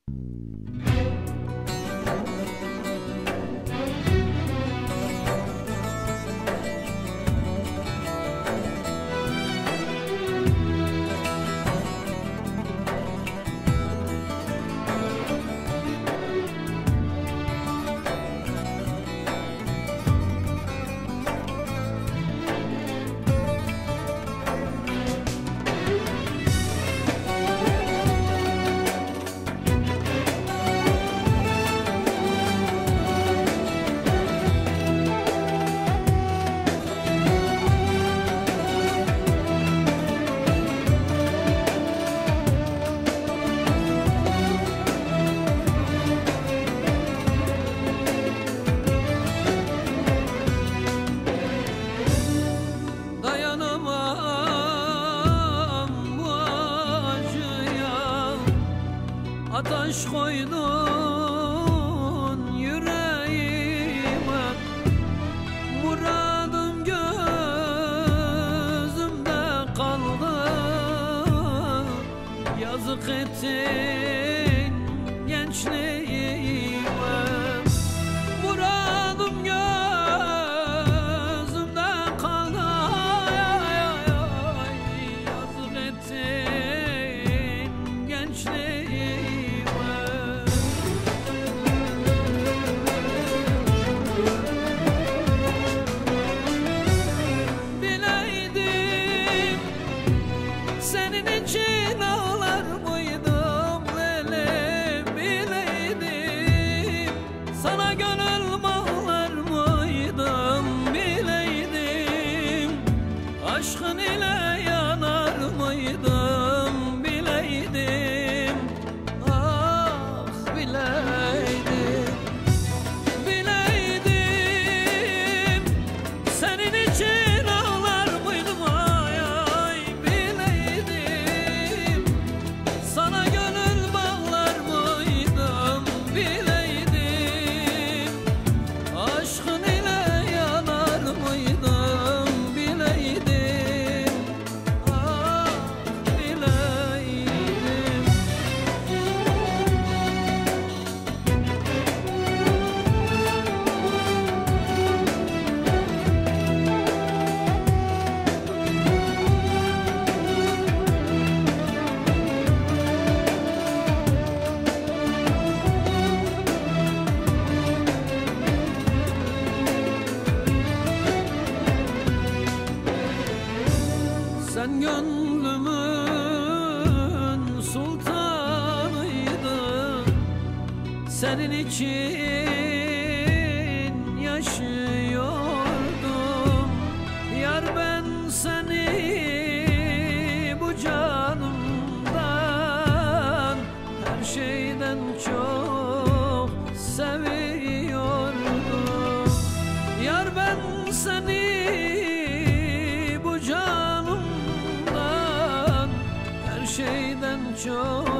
Ateş koydun yüreğime, muradım gözümde kaldı. Yazık ettin gençliğime, muradım gözümde kaldı. Yazık ettin gençliğime. Senin için ağlar mıydım lele, bileydim. Sana gönül bağlar mıydım, bileydim. Aşkın ile yanar mıydım, bileydim. Ah bileydim, bileydim. Senin için ağlar mıydım, ay ay bileydim. Sana gönül bağlar mıydım, bileydim. Aşkın ile yanar mıydım, bileydim. Ah bileydim. Sen gönlümün sultanıydın. Senin için yaşıyordum. Yar ben seni bu canımdan, her şeyden çok seviyordum. Yar ben seni bu canımdan, her şeyden çok